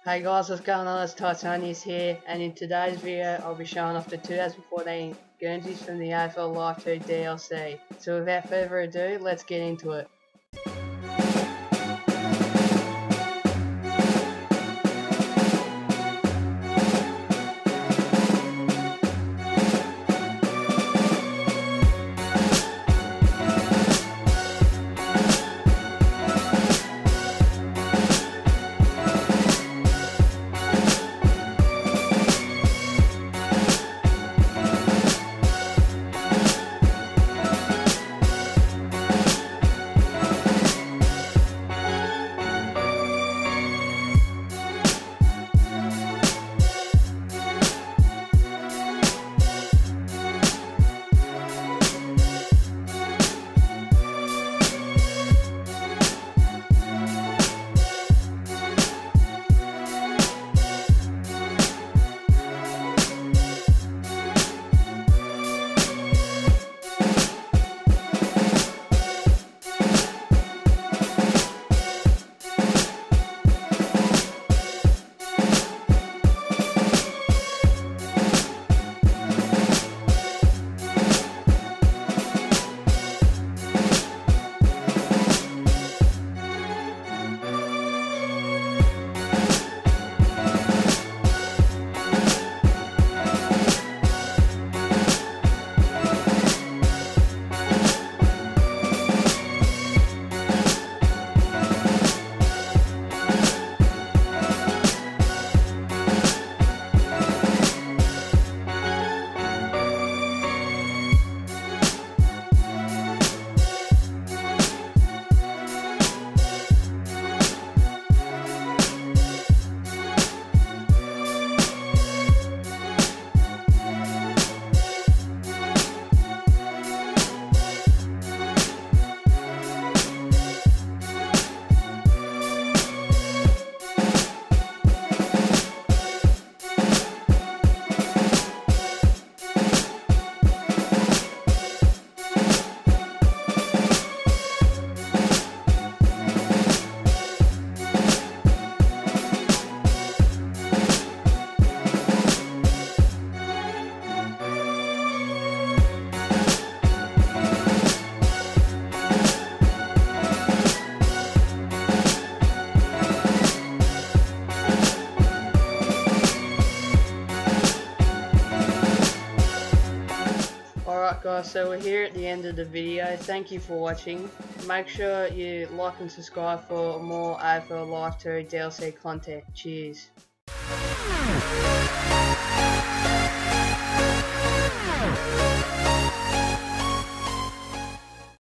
Hey guys, what's going on? It's Titanius here, and in today's video I'll be showing off the 2014 Guernseys from the AFL Live 2 DLC. So without further ado, let's get into it. Alright guys, so we're here at the end of the video. Thank you for watching. Make sure you like and subscribe for more AFL Live 2 DLC content. Cheers.